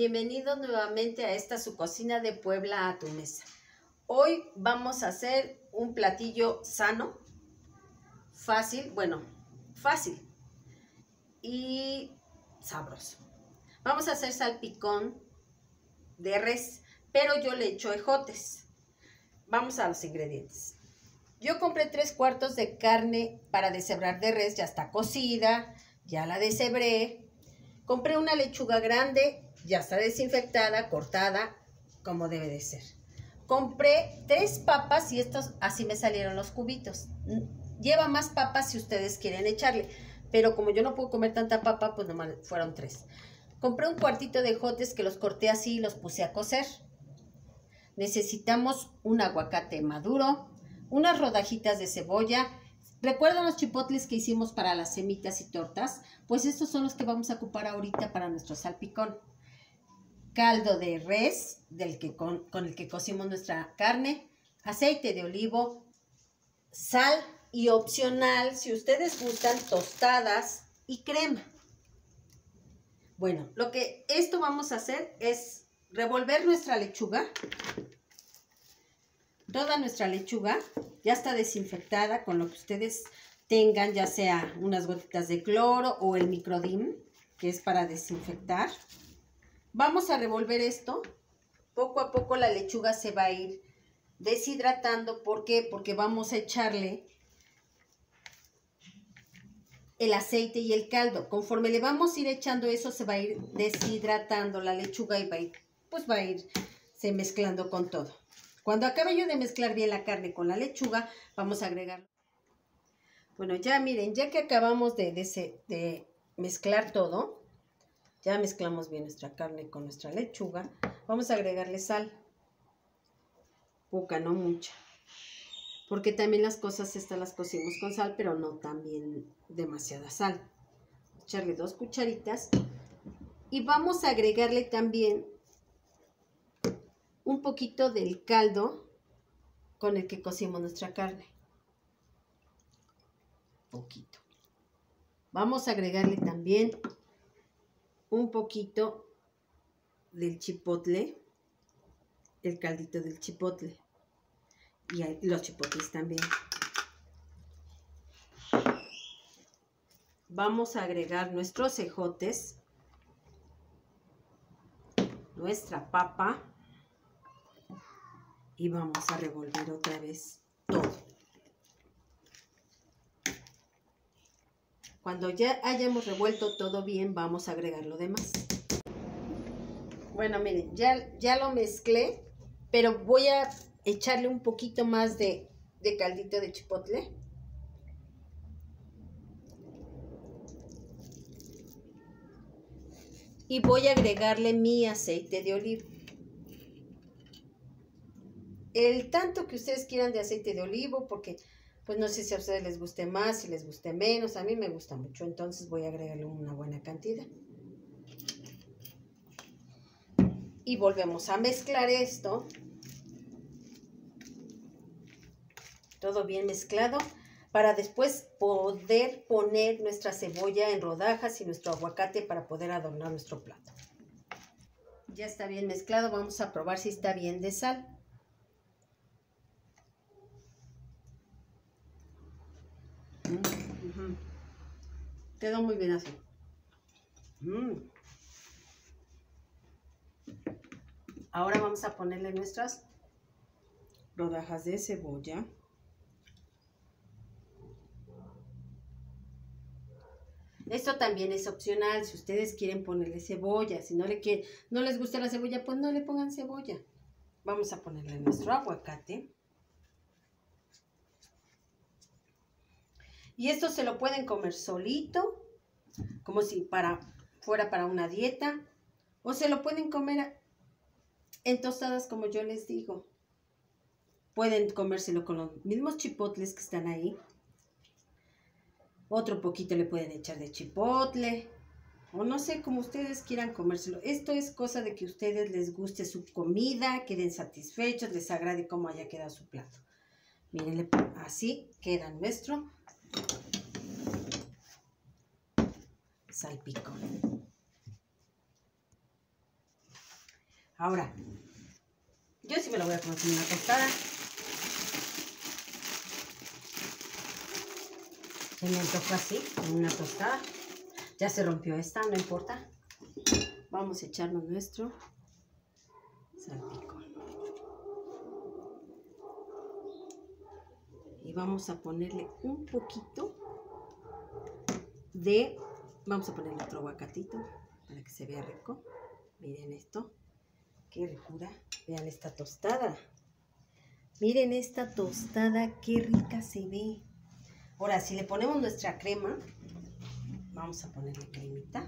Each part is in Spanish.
Bienvenidos nuevamente a esta su cocina de Puebla a tu mesa. Hoy vamos a hacer un platillo sano, fácil y sabroso. Vamos a hacer salpicón de res, pero yo le echo ejotes. Vamos a los ingredientes. Yo compré 3/4 de carne para deshebrar de res, ya está cocida, ya la deshebré. Compré una lechuga grande, ya está desinfectada, cortada, como debe de ser. Compré 3 papas y estos así me salieron los cubitos. Lleva más papas si ustedes quieren echarle, pero como yo no puedo comer tanta papa, pues nomás fueron 3. Compré un cuartito de ejotes que los corté así y los puse a cocer. Necesitamos un aguacate maduro, unas rodajitas de cebolla. ¿Recuerdan los chipotles que hicimos para las semitas y tortas? Pues estos son los que vamos a ocupar ahorita para nuestro salpicón. Caldo de res con el que cocimos nuestra carne, aceite de olivo, sal y opcional, si ustedes gustan, tostadas y crema. Bueno, esto vamos a hacer es revolver nuestra lechuga. Toda nuestra lechuga ya está desinfectada con lo que ustedes tengan, ya sea unas gotitas de cloro o el microdim, que es para desinfectar. Vamos a revolver esto. Poco a poco la lechuga se va a ir deshidratando. ¿Por qué? Porque vamos a echarle el aceite y el caldo. Conforme le vamos a ir echando eso, se va a ir deshidratando la lechuga y va a irse mezclando con todo. Cuando acabe yo de mezclar bien la carne con la lechuga, vamos a agregar. Bueno, ya miren, ya que acabamos de mezclar todo, ya mezclamos bien nuestra carne con nuestra lechuga, vamos a agregarle sal. Poca, no mucha. Porque también las cosas estas las cocimos con sal, pero no también demasiada sal. Echarle 2 cucharitas. Y vamos a agregarle también un poquito del caldo con el que cocimos nuestra carne. Poquito. Vamos a agregarle también un poquito del chipotle, el caldito del chipotle y los chipotles también. Vamos a agregar nuestros ejotes, nuestra papa y vamos a revolver otra vez todo. Cuando ya hayamos revuelto todo bien, vamos a agregar lo demás. Bueno, miren, ya lo mezclé, pero voy a echarle un poquito más de caldito de chipotle. Y voy a agregarle mi aceite de oliva. El tanto que ustedes quieran de aceite de olivo, porque pues no sé si a ustedes les guste más, si les guste menos. A mí me gusta mucho, entonces voy a agregarle una buena cantidad. Y volvemos a mezclar esto. Todo bien mezclado, para después poder poner nuestra cebolla en rodajas y nuestro aguacate para poder adornar nuestro plato. Ya está bien mezclado, vamos a probar si está bien de sal. Quedó muy bien así. Ahora vamos a ponerle nuestras rodajas de cebolla. Esto también es opcional, si ustedes quieren ponerle cebolla, si no les gusta la cebolla, pues no le pongan cebolla. Vamos a ponerle nuestro aguacate. Y esto se lo pueden comer solito, como si fuera para una dieta, o se lo pueden comer en tostadas, como yo les digo. Pueden comérselo con los mismos chipotles que están ahí. Otro poquito le pueden echar de chipotle, o no sé, como ustedes quieran comérselo. Esto es cosa de que a ustedes les guste su comida, queden satisfechos, les agrade cómo haya quedado su plato. Miren, así queda nuestro salpicón. Ahora, yo sí me la voy a comer con una tostada. Se me antoja así, con una tostada. Ya se rompió esta, no importa. Vamos a echarnos nuestro salpicón. Y vamos a ponerle un poquito de... Vamos a ponerle otro aguacatito para que se vea rico. Miren esto. Qué ricura. Vean esta tostada. Miren esta tostada, qué rica se ve. Ahora, si le ponemos nuestra crema, vamos a ponerle cremita.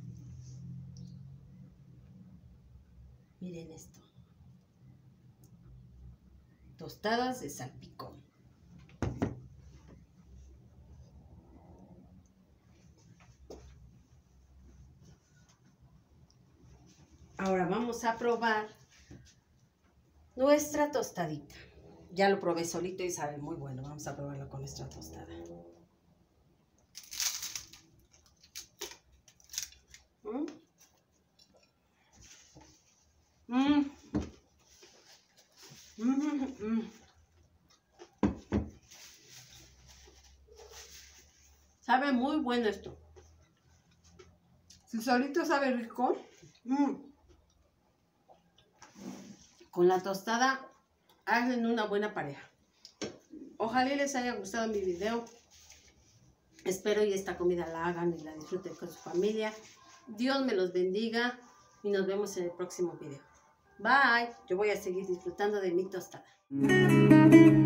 Miren esto. Tostadas de salpicón. Ahora vamos a probar nuestra tostadita. Ya lo probé solito y sabe muy bueno. Vamos a probarlo con nuestra tostada. Sabe muy bueno esto. Si solito sabe rico. Con la tostada hacen una buena pareja. Ojalá les haya gustado mi video. Espero y esta comida la hagan y la disfruten con su familia. Dios me los bendiga y nos vemos en el próximo video. Bye. Yo voy a seguir disfrutando de mi tostada.